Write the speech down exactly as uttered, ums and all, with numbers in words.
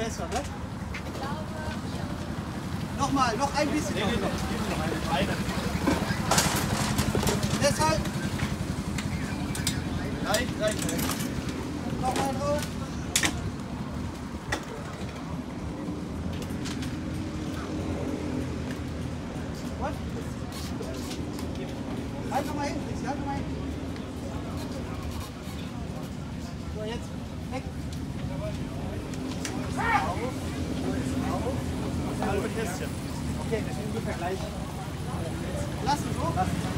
besser, ne? Ich glaube, ja. Nochmal, noch ein bisschen. Nee, nee, noch, noch eine. Deshalb Gleich, gleich. nochmal drauf. What? Halt nochmal hin, Christi, halt nochmal hin. So, jetzt weg. Halbe Kästchen. Okay, das ist ungefähr gleich. Lassen so.